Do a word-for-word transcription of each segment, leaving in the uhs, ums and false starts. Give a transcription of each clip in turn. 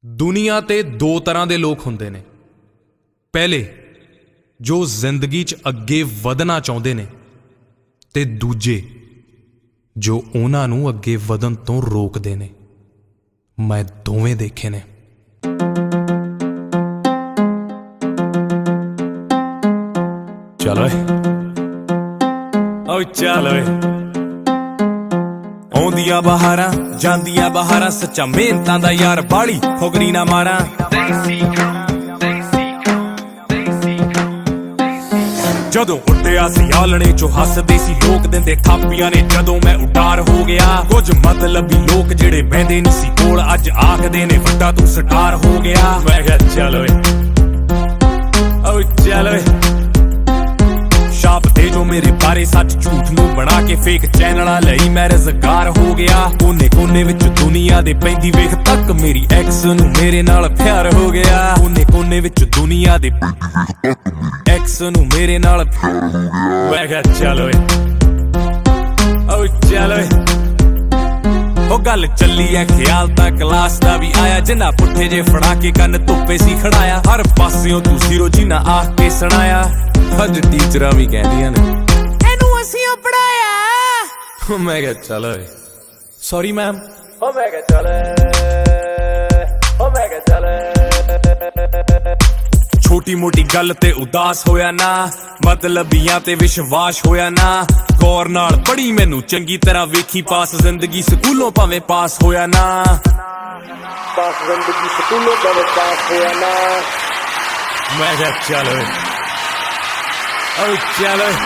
ਦੁਨੀਆ ਤੇ ਦੋ ਤਰ੍ਹਾਂ ਦੇ ਲੋਕ ਹੁੰਦੇ ਨੇ। ਪਹਿਲੇ ਜੋ ਜ਼ਿੰਦਗੀ 'ਚ ਅੱਗੇ ਵਧਣਾ ਚਾਹੁੰਦੇ ਨੇ ਤੇ ਦੂਜੇ ਜੋ ਉਹਨਾਂ ਨੂੰ ਅੱਗੇ ਵਧਣ ਤੋਂ ਰੋਕਦੇ ਨੇ। ਮੈਂ ਦੋਵੇਂ ਦੇਖੇ ਨੇ। ਚੱਲ ਓਏ ਓ ਚੱਲ ਓਏ ਆਉਂਦੀਆਂ ਬਹਾਰਾਂ ਜਾਂਦੀਆਂ ਬਹਾਰਾਂ, ਸੱਚਾ ਮਿਹਨਤਾਂ ਦਾ ਯਾਰ ਬਾਲੀ ਠੋਕਰੀ ਨਾ ਮਾਰਾਂ। ਜਦੋਂ ਉੱਡਿਆ ਸੀ ਆਲਣੇ ਚੋਂ ਹੱਸਦੇ ਸੀ ਲੋਕ, ਦਿੰਦੇ ਥਾਪੀਆਂ ਨੇ ਜਦੋਂ ਮੈਂ ਉਡਾਰ ਹੋ ਗਿਆ। ਕੁਝ ਮਤਲਬੀ ਲੋਕ ਜਿਹੜੇ ਬਹਿੰਦੇ ਨਹੀਂ ਸੀ ਕੋਲ, ਅੱਜ ਆਖਦੇ ਨੇ ਵੱਡਾ ਤੂੰ ਸਟਾਰ ਹੋ ਗਿਆ। ਮੈਂ ਕਿਹਾ ਚੱਲ ਓਏ ਓ ਚੱਲ ਓਏ ਛਾਪ ਦੇ ਜੋ ਮੇਰੇ ਬਾਰੇ ਸੱਚ ਝੂਠ ਨੂੰ ਬਣਾ ਕੇ ਫੇਕ ਚੈਨਲਾਂ ਲਈ ਮੈਂ ਰੁਜ਼ਗਾਰ ਹੋ ਗਿਆ। ਕੋਨੇ ਕੋਨੇ ਵਿੱਚ ਦੁਨੀਆ ਦੇ ਪੈਂਦੀ ਵੇਖ ਤੱਕ ਮੇਰੀ ਐਕਸ ਨੂੰ ਮੇਰੇ ਨਾਲ ਪਿਆਰ ਹੋ ਗਿਆ। ਕੋਨੇ ਕੋਨੇ ਵਿੱਚ ਦੁਨੀਆ ਦੇ ਐਕਸ ਨੂੰ ਮੇਰੇ ਨਾਲ ਪਿਆਰ ਹੋ ਗਿਆ। ਮੈਂ ਕਿਹਾ ਚੱਲ ਓਏ ਓ ਚੱਲ ਓਏ ਉਹ ਗੱਲ ਚੱਲੀ ਐ ਖਿਆਲ ਤਾਂ ਕਲਾਸ ਦਾ ਵੀ ਆਇਆ, ਜਿੰਨਾ ਪੁੱਠੇ ਜੇ ਫੜਾ ਕੇ ਕੰਨ ਧੁੱਪੇ ਸੀ ਖੜਾਇਆ। ਹਰ ਪਾਸਿਓਂ ਤੂੰ ਜ਼ੀਰੋ ਜਿੰਨਾ ਆਖ ਕੇ ਸੁਣਾਇਆ। ਅੱਜ ਟੀਚਰਾਂ ਵੀ ਕਹਿੰਦੀਆਂ ਨੇ ਇਹਨੂੰ ਅਸੀਂ ਪੜਾਇਆ। ਮੈਂ ਕਿਹਾ ਚੱਲ ਓਏ ਸੌਰੀ ਮੈਮ। ਓ ਮੈਂ ਕਿਹਾ ਚੱਲ ਓ ਮੈਂ ਕਿਹਾ ਚੱਲ ਛੋਟੀ ਮੋਟੀ ਗੱਲ ਤੇ ਉਦਾਸ ਹੋਇਆ ਨਾ, ਮਤਲਬੀਆਂ ਤੇ ਵਿਸ਼ਵਾਸ ਹੋਇਆ ਨਾ। ਗੌਰ ਨਾਲ ਪੜ੍ਹੀ ਮੈਨੂੰ ਚੰਗੀ ਤਰ੍ਹਾਂ ਵੇਖੀ ਪਾਸ ਜ਼ਿੰਦਗੀ ਸਕੂਲੋਂ ਭਾਵੇਂ ਪਾਸ ਹੋਇਆ ਨਾ। ਪਾਸ ਜ਼ਿੰਦਗੀ ਸਕੂਲੋਂ ਭਾਵੇਂ ਪਾਸ ਹੋਇਆ ਨਾ। ਮੈਂ ਕਿਹਾ ਚੱਲ ਓਏ ਓ ਚੱਲ ਓਏ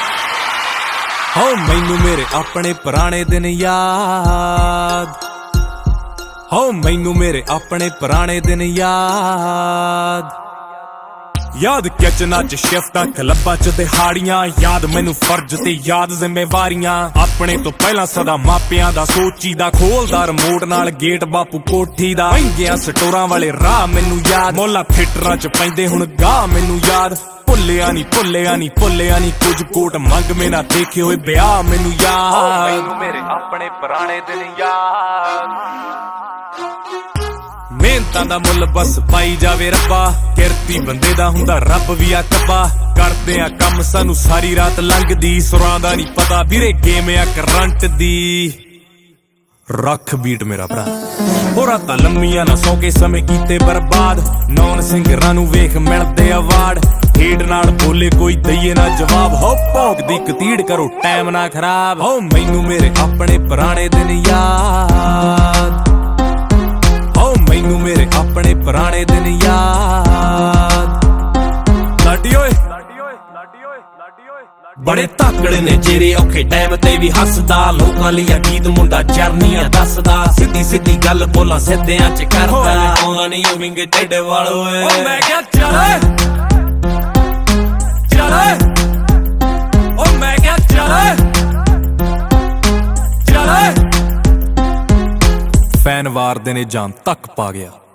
ਹੋ ਮੈਨੂੰ ਮੇਰੇ ਆਪਣੇ ਪੁਰਾਣੇ ਦਿਨ ਯਾਦ, ਹੋ ਮੈਨੂੰ ਮੇਰੇ ਆਪਣੇ ਪੁਰਾਣੇ ਦਿਨ ਯਾਦ। ਯਾਦ ਕਿਚਨਾਂ 'ਚ ਸ਼ਿਫਟਾਂ ਕਲੱਬਾਂ 'ਚ ਦਿਹਾੜੀਆਂ, ਯਾਦ ਮੈਨੂੰ ਫਰਜ਼ ਤੇ ਯਾਦ ਜ਼ਿੰਮੇਵਾਰੀਆਂ। ਆਪਣੇ ਤੋਂ ਪਹਿਲਾਂ ਸਦਾ ਮਾਪਿਆਂ ਦਾ ਸੋਚੀਦਾ, ਖੋਲਦਾ ਰਿਮੋਟ ਨਾਲ ਗੇਟ ਬਾਪੂ ਕੋਠੀ ਦਾ। ਮਹਿੰਗੀਆਂ ਸਟੋਰਾਂ ਵਾਲੇ ਰਾਹ ਮੈਨੂੰ ਯਾਦ, ਮੋਲਾ ਥੀਏਟਰਾਂ 'ਚ ਪੈਂਦੇ ਹੁਣ ਗਾਹ ਮੈਨੂੰ ਯਾਦ। ਭੁੱਲਿਆ ਨੀ ਭੁੱਲਿਆ ਨੀ ਭੁੱਲਿਆ ਨੀ ਕੁਝ ਕੋਟ ਮੰਗ ਮੇ ਨਾ ਦੇਖੇ ਹੋਏ ਵਿਆਹ ਮੈਨੂੰ ਯਾਦ। ਮੈਨੂੰ ਮੇਰੇ ਆਪਣੇ ਪੁਰਾਣੇ ਦਿਨ ਯਾਦ। ਮਿਹਨਤਾਂ ਦਾ ਮੁੱਲ ਬਸ ਪਾਈ ਜਾਵੇ ਰੱਬਾ, ਕਿਰਤੀ ਬੰਦੇ ਦਾ ਹੁੰਦਾ ਰੱਬ ਵੀ ਆ ਕੱਬਾ। ਕਰਦੇ ਆ ਕੰਮ ਸਾਨੂੰ ਸਾਰੀ ਰਾਤ ਲੰਘਦੀ, ਸੁਰਾਂ ਦਾ ਨੀ ਪਤਾ ਵੀਰੇ ਗੇਮ ਆ ਕਰੰਟ ਦੀ। ਰੱਖ ਬੀਟ ਮੇਰਾ ਭਰਾ ਹੋ ਰਾਤਾਂ ਲੰਮੀਆਂ ਨਾ ਸੌ ਕੇ ਸਮੇਂ ਕੀਤੇ ਬਰਬਾਦ। ਨੌਨ ਸਿੰਗਰਾਂ ਨੂੰ ਵੇਖ ਮਿਲਦੇ ਅਵਾਰਡ, ਢੇਡ ਨਾਲ ਬੋਲੇ ਕੋਈ ਦਈਏ ਨਾ ਜਵਾਬ। ਹੋ ਭੌਂਕਦੀ ਕਤੀੜ ਕਰੋ ਟਾਈਮ ਨਾ ਖਰਾਬ। ਹੋ ਮੈਨੂੰ ਮੇਰੇ ਆਪਣੇ ਪੁਰਾਣੇ ਦਿਨ ਯਾਦ, ਹੋ ਮੈਨੂੰ ਮੇਰੇ ਆਪਣੇ ਪੁਰਾਣੇ ਦਿਨ ਯਾਦ। ਲਾਡੀ ਓਏ ਬੜੇ ਤਾਕੜੇ ਨੇ ਜਿਹੜੇ ਔਖੇ ਟਾਈਮ ਤੇ ਵੀ ਹੱਸਦਾ, ਲੋਕਾਂ ਲਈ ਗੀਤ ਮੁੰਡਾ ਜਰਨੀਆਂ ਦੱਸਦਾ। ਸਿੱਧੀ ਸਿੱਧੀ ਗੱਲ ਬੋਲਾਂ ਸਿੱਧਿਆਂ 'ਚ ਕਰਦਾ, ਆਉਂਦਾ ਨਹੀਂ ਉਹ ਵਿੰਗੇ ਟੇਡੇ ਵਾਲ ਓਏ। ਓ ਮੈਂ ਕਿਹਾ ਚੱਲ ਚੱਲ ਓ ਮੈਂ ਕਿਹਾ ਚੱਲ ਚੱਲ। ਫੈਨ ਵਾਰ ਦੇ ਨੇ ਜਾਨ ਤੱਕ ਪਾ ਗਿਆ।